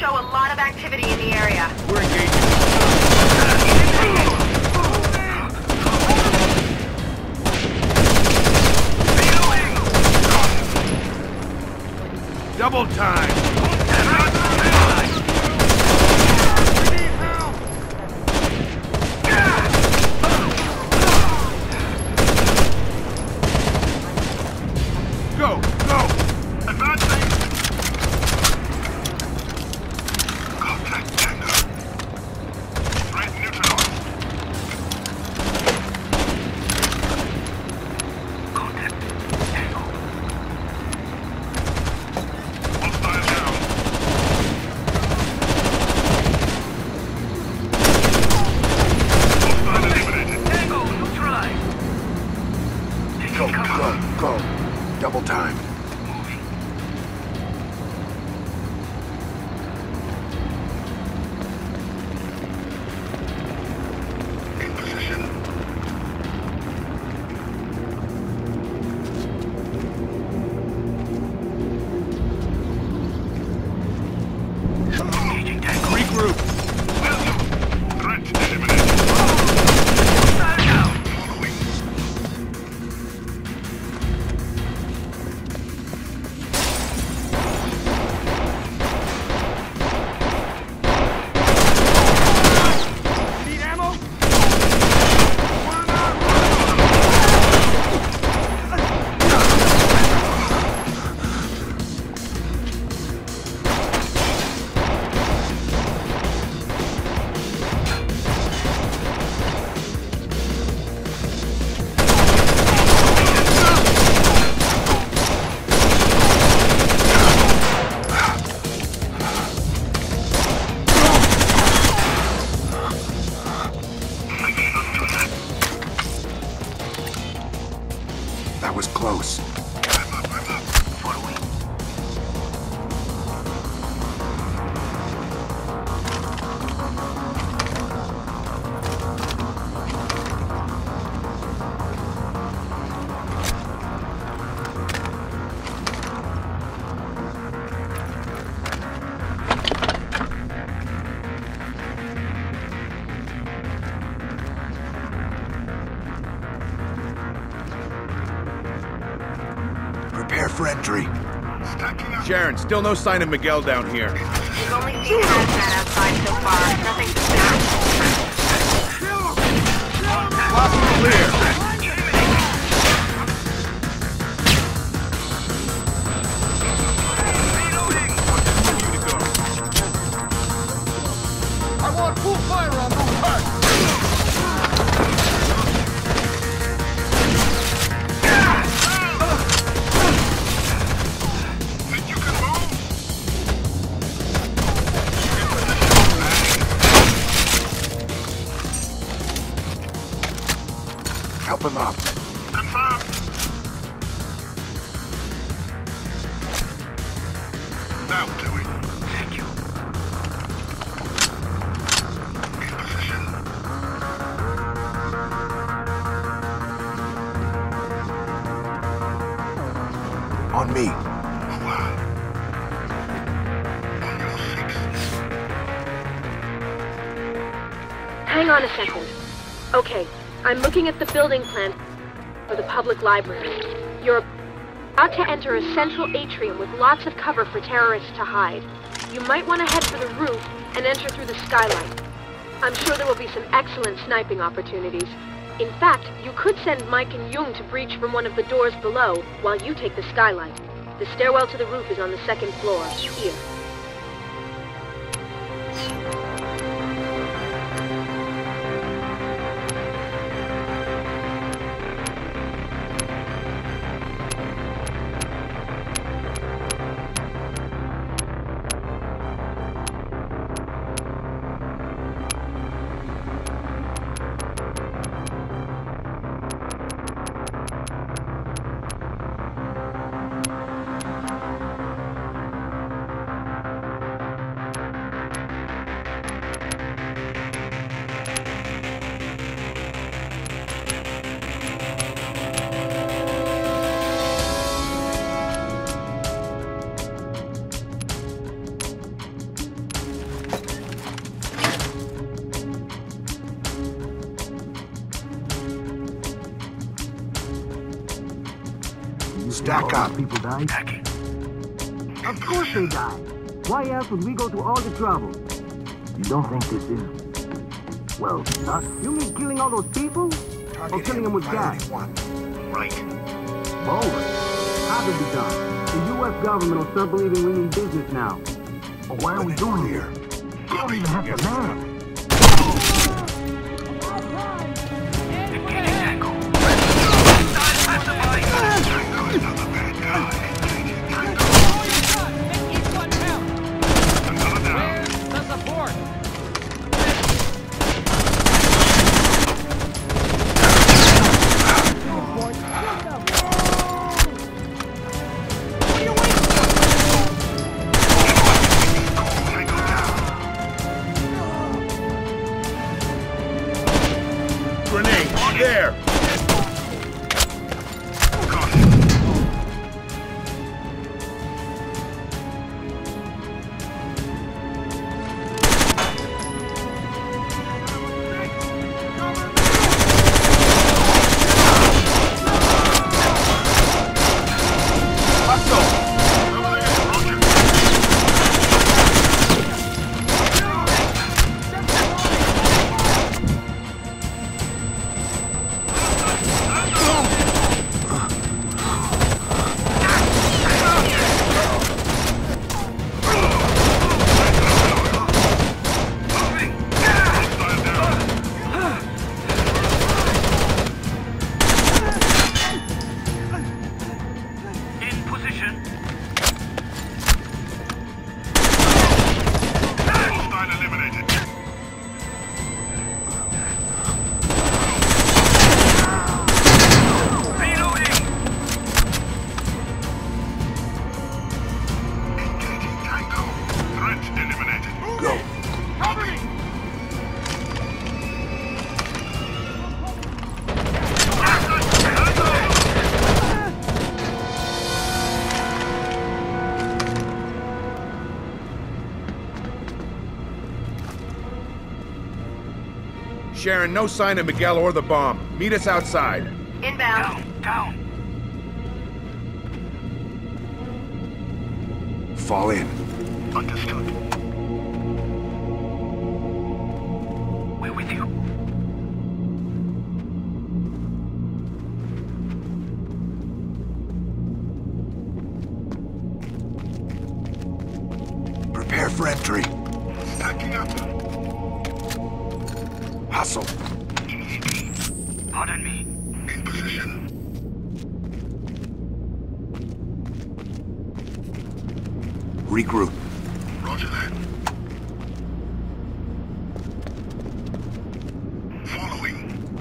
show a lot of activity in the area. We're engaging. Double time! Go! Go! Advancing! Contact Tango. Threat neutralized. Contact Tango. Hostile down. Hostile eliminated. Tango, neutralized. Go, go, go. Double time. Moving. In position. Engaging tango. Regroup. Welcome. Threat eliminated. Hostile down. Following. That was close. I'm up. Following. Prepare for entry. Sharon, still no sign of Miguel down here. We've only seen hazmat outside so far. Nothing suspicious. Lost clear. I want full fire on those parts! Think you can move? Help him up. Confirmed. Now do it. Thank you. In position. On me. Wow. On your six. Hang on a second. Okay, I'm looking at the building plan for the public library. You're about to enter a central atrium with lots of cover for terrorists to hide. You might want to head for the roof and enter through the skylight. I'm sure there will be some excellent sniping opportunities. In fact, you could send Mike and Jung to breach from one of the doors below while you take the skylight. The stairwell to the roof is on the second floor, here. Stack up. People died? Of course they died. Why else would we go to all the trouble? You don't think this is... Well, you mean killing all those people? Or killing them with gas? Right. Both. How to be done? The U.S. government will start believing we mean business now. But why are we doing here? We don't even have the man. There! Sharon, no sign of Miguel or the bomb. Meet us outside. Inbound. Down. Fall in. Understood. We're with you. Prepare for entry. Stacking up. Hustle. Pardon me. In position. Regroup. Roger that. Following.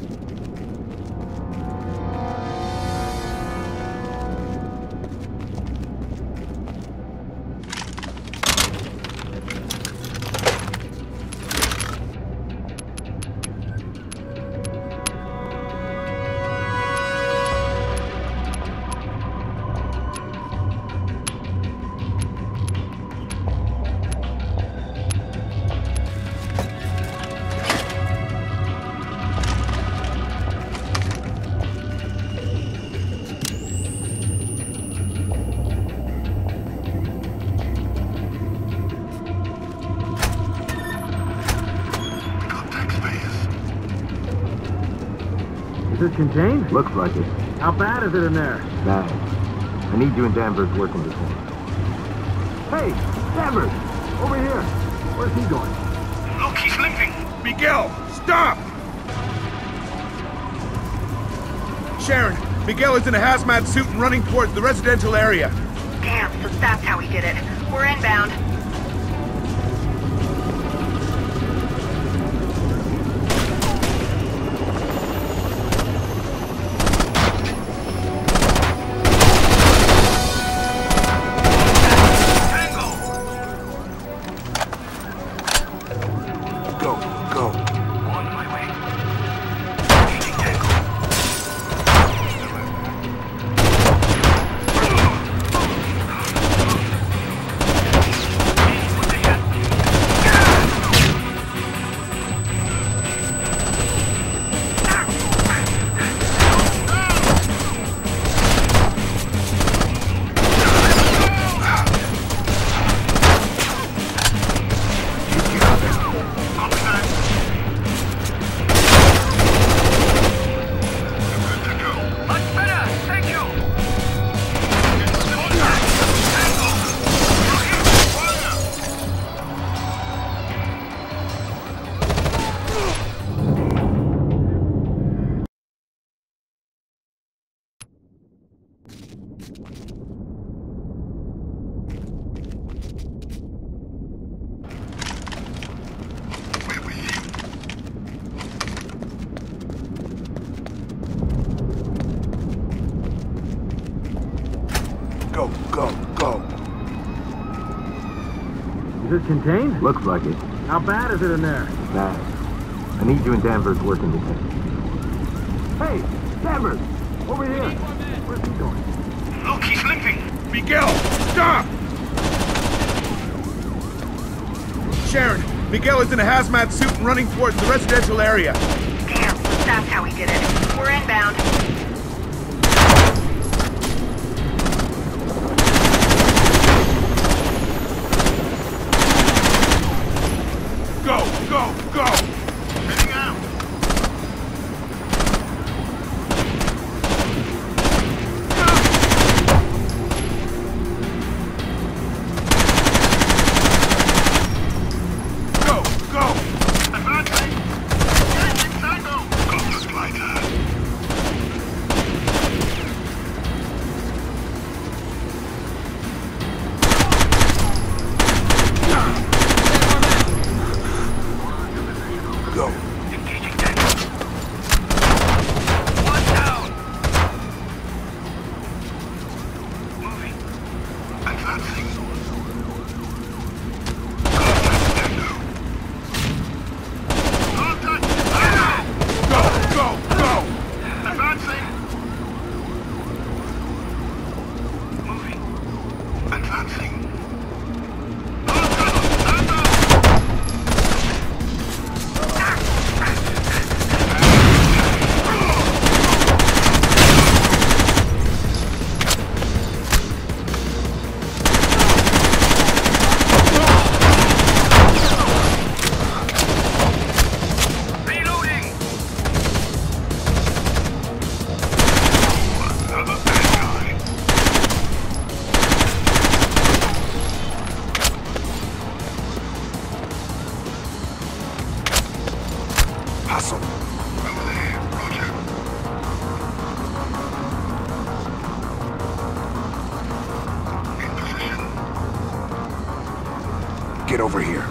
Is it contained? Looks like it. How bad is it in there? Bad. I need you and Danvers working this one. Hey, Danvers! Over here! Where's he going? Look, he's limping! Miguel, stop! Sharon, Miguel is in a hazmat suit and running towards the residential area. Damn, so that's how he did it. We're inbound. contained? Looks like it. How bad is it in there? Bad. I need you and Danvers working together. Hey, Danvers! Over here! Where's he going? Look, he's limping. Miguel, stop! Sharon, Miguel is in a hazmat suit and running towards the residential area. Damn, that's how he did it. We're inbound. Go! Heading out. Go! Advancing. Get inside though. Got the glider. Go! Engaging Daniel. One down. Moving. Advancing. Contact Daniel. Contact. Go! Advancing. Moving. Advancing. Hustle. Over there, Roger. In position. Get over here.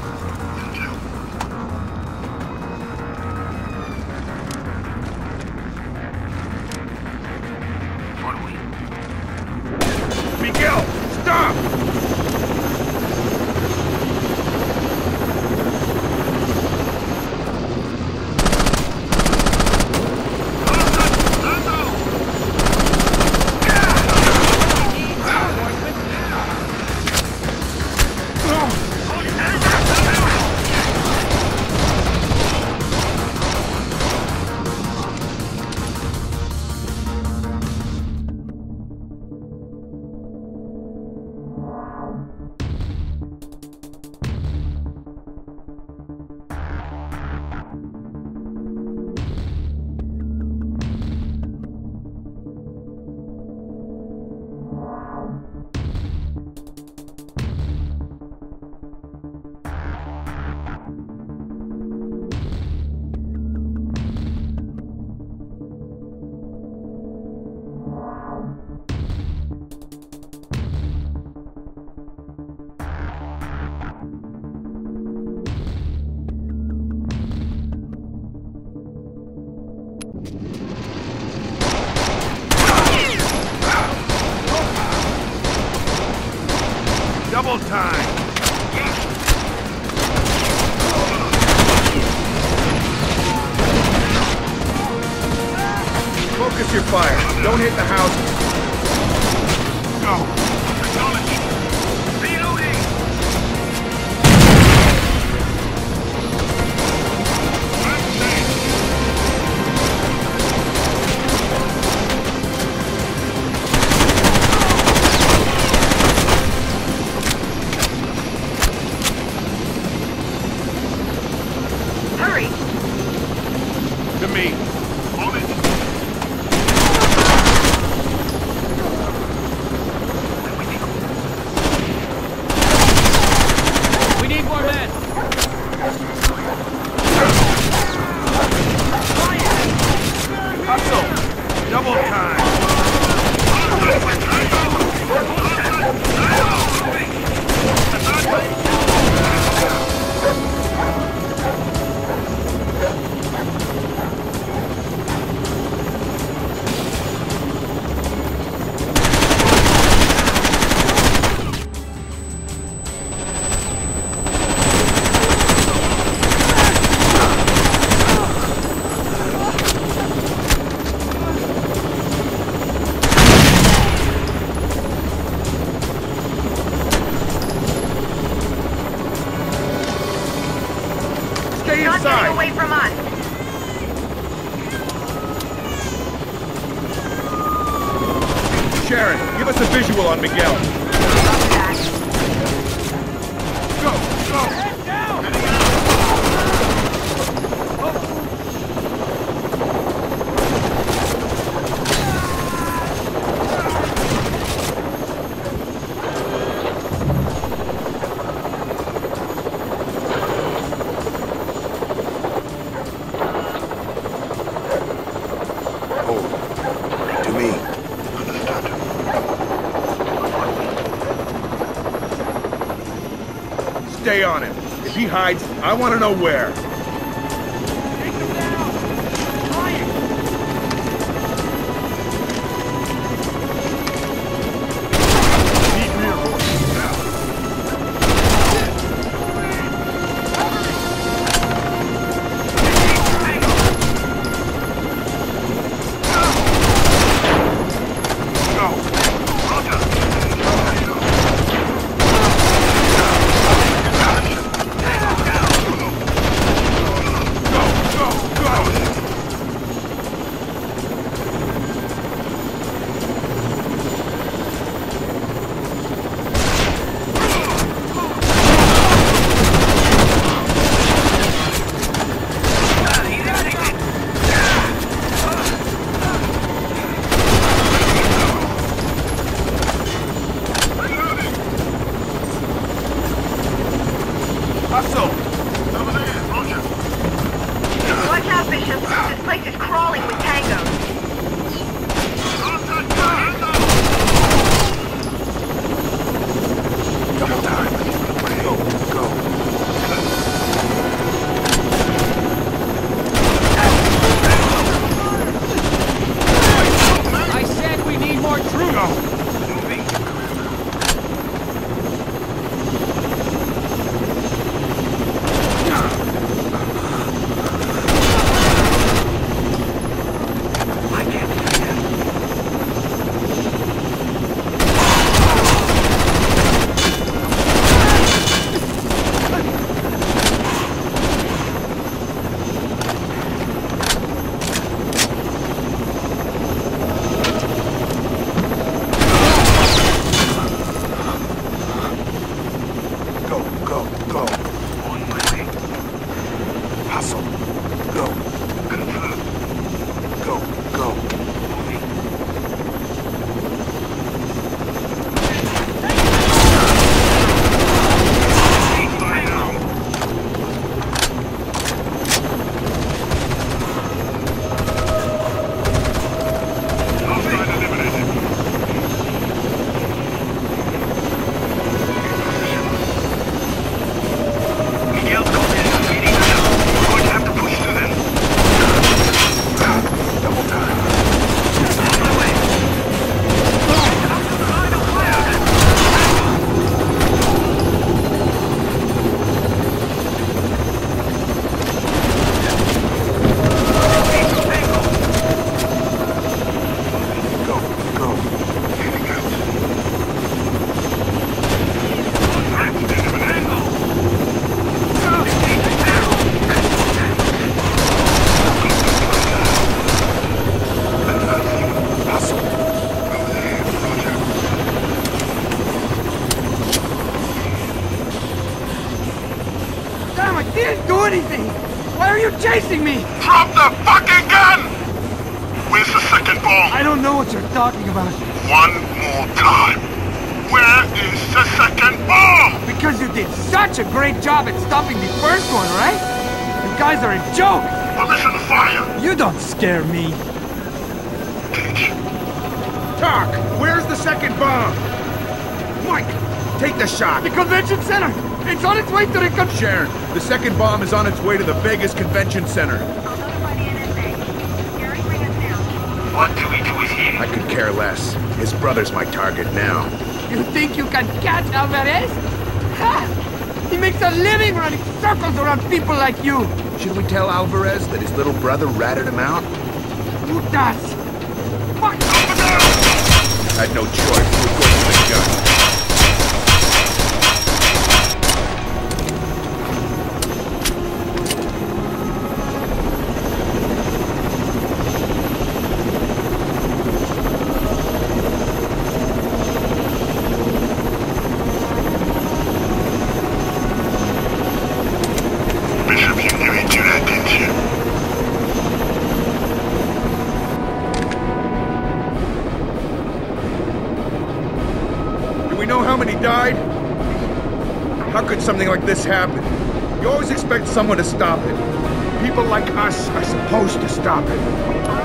Following. Miguel, stop! Double time! Focus your fire. Don't hit the houses. Go. Acknowledge. Reloading. Hurry! To me. On it. We need more men! Hustle! Double time! Stay Not inside! getting away from us. Sharon, give us a visual on Miguel. Go! Go! Stay on him. If he hides, I want to know where. Take him down! Trying! Need reinforcements now. Watch out, Bishop. This place is crawling with tangos. Double time. Go, go. I said we need more troops! didn't do anything! Why are you chasing me? Drop the fucking gun! Where's the second bomb? I don't know what you're talking about. One more time. Where is the second bomb? Because you did such a great job at stopping the first one, right? You guys are a joke! Permission fire! You don't scare me. Talk! Where's the second bomb? Mike, take the shot. The convention center! It's on its way to the Sharon, the second bomb is on its way to the Vegas Convention Center. I'll notify the NSA. Gary, bring us down. What do we do with him? I could care less. His brother's my target now. You think you can catch Alvarez? Ha! He makes a living running circles around people like you! Should we tell Alvarez that his little brother ratted him out? Putas! Fuck! Had no choice. We'll go for the gun. know how many died? How could something like this happen? You always expect someone to stop it. People like us are supposed to stop it.